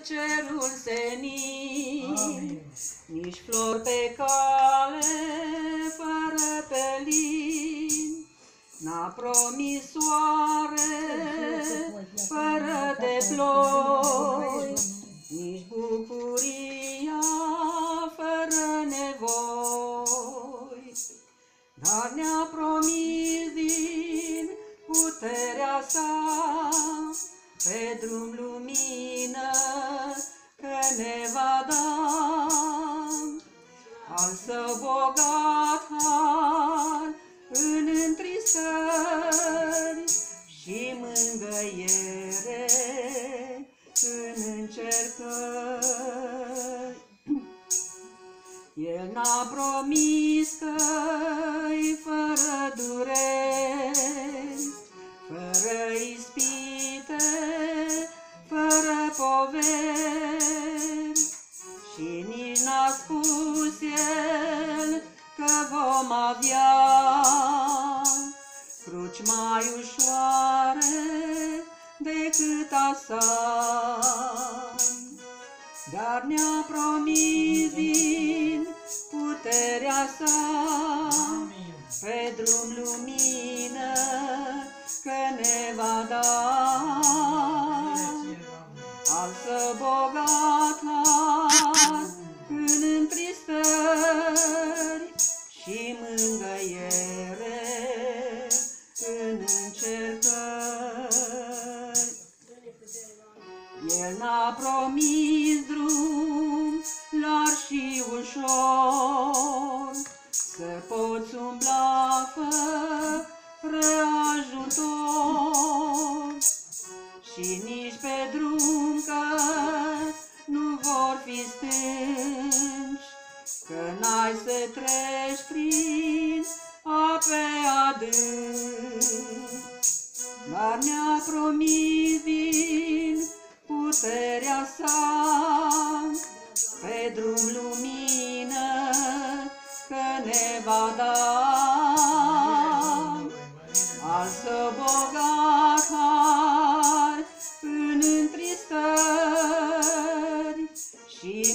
cerul senin, nici flori pe cale fără pelin, n-a promis soare fără de ploi, nici bucuria fără nevoi, dar ne-a promis din puterea sa pe drum lumină că ne va da al său bogat har în întristări și mângâiere în încercări. El n-a promis căi fără dureri, fără ispite, fără poveri, și nici n-a spus El că vom avea cruci mai ușoare decât a sa, dar ne-a promis din puterea sa pe drum lumină că ne va da al său bogat har în întristări și mângâiere în încercări. El n-a promis drum larg și ușor, să poți umbla fără ajutor, și nici pe drum că nu vor fi stânci, că n-ai să treci prin ape adânci, dar ne-a promis din puterea sa pe drum lumină că ne va da al său bogat har în întristări și